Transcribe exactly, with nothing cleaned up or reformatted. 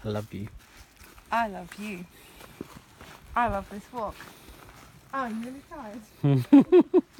I love you. I love you. I love this walk. I'm really tired.